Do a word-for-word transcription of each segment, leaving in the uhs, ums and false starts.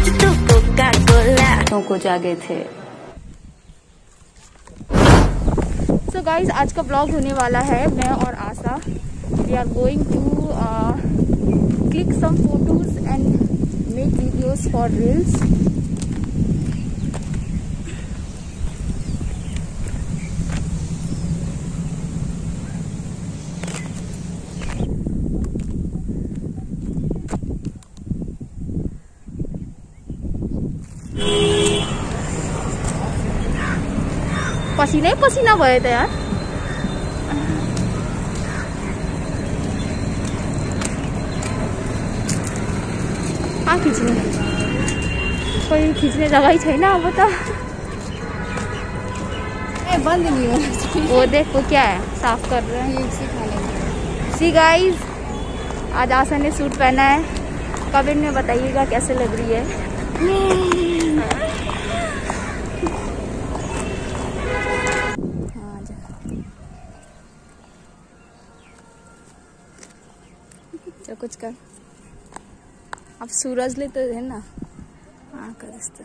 को जागे थे। सो गाइज आज का ब्लॉग होने वाला है, मैं और Asha we are going to click some photos and make videos for reels. पसीना ही पसीना भयो त यार। कहाँ खींचने, कोई खींचने जगह ही छैन अब त। ए बंद नहीं हो, वो देख वो क्या है, साफ कर रहे हैं। सी गाइस आज आशा ने सूट पहना है, कमेंट में बताइएगा कैसे लग रही है। तो कुछ कर, अब सूरज ले तो है ना। हाँ कर इसते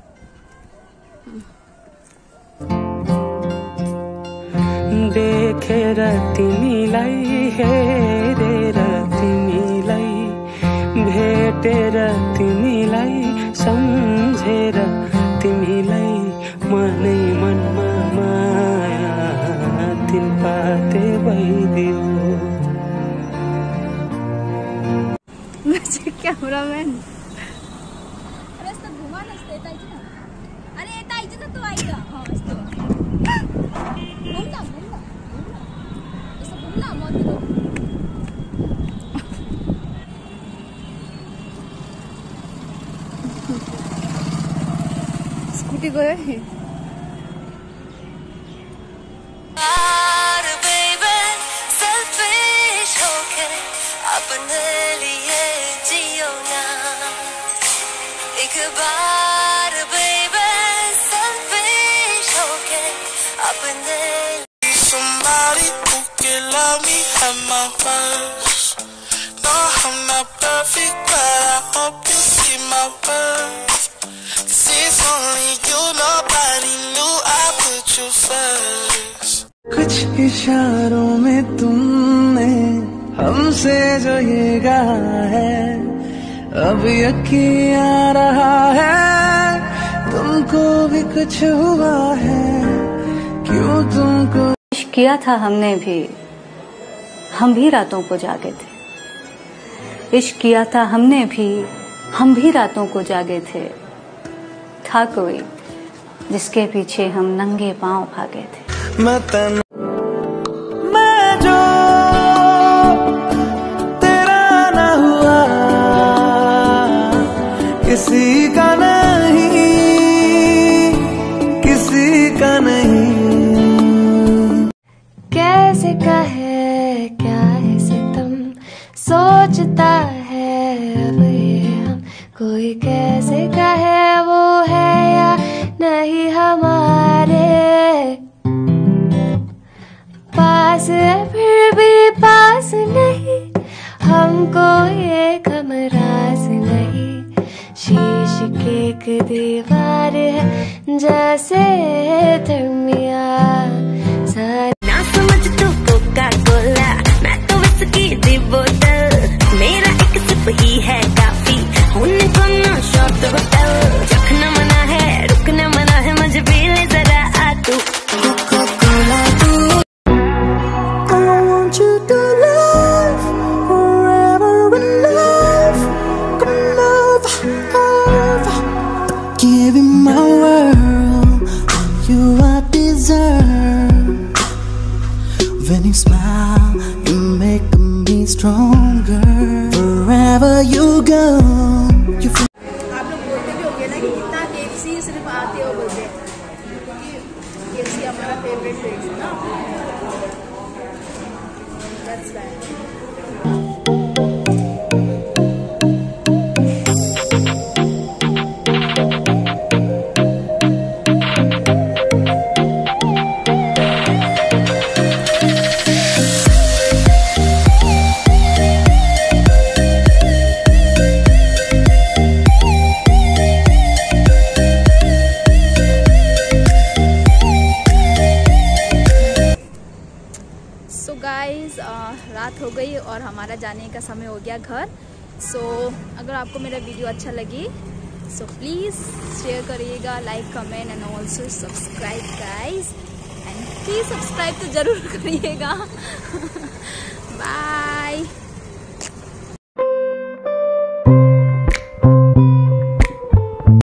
देखे तिमीलाई हेरेर तिमीलाई भेटेर तिमीलाई सम्झेर तिमीलाई मनै मनमा माया तिन पाते भइदियो। कैमरामैन अरे इसको घुमा ना, इसको येता आइज ना। अरे येता आइज ना, तो आइज हां इसको घुमना घुमना घुमना इसको घुमना मत दो। स्कूटी गए अपने लिए जियो ना एक बार बेबे, selfish होके अपने। Somebody who can love me at my worst. No, I'm not perfect, but I hope you see my worth. This is only you, nobody knew I put you first. कुछ इशारों में तुमने हमसे जो ये कहा है, अब यकीन आ रहा है तुमको भी कुछ हुआ है। क्यों तुमको इश्क किया था हमने भी, हम भी रातों को जागे थे। इश्क किया था हमने भी, हम भी रातों को जागे थे। था कोई जिसके पीछे हम नंगे पांव भागे थे। मैं तन किसी का नहीं, किसी का नहीं। कैसे कहे क्या है सितम, सोचता है अब ये हम। कोई कैसे कहे वो है या नहीं हमारे पास है, फिर भी पास नहीं। हमको ये कमराज नहीं, शीश की एक दीवार है जैसे दरमिया। ना समझ तू कोका कोला, मैं तो विस्की दी बोतल। मेरा एक सिप ही है काफी, होने को ना शॉट बोतल। चखना मना है, रुकना मना है, मुझे भी ले जरा आ तू। कोका कोला तू I want you to love forever in love, love, love. Giving my world, you I deserve. When you smile, you make me stronger. Wherever you go, you feel. आप लोग बोलते भी होंगे ना कि कितना केएफसी सिर्फ आते हो बोलते, क्योंकि केएफसी हमारा फेवरेट प्लेस है ना। That's right. गाइस रात हो गई और हमारा जाने का समय हो गया घर। सो so, अगर आपको मेरा वीडियो अच्छा लगे सो प्लीज़ शेयर करिएगा, like comment and also subscribe guys, and please subscribe तो ज़रूर करिएगा। बाय।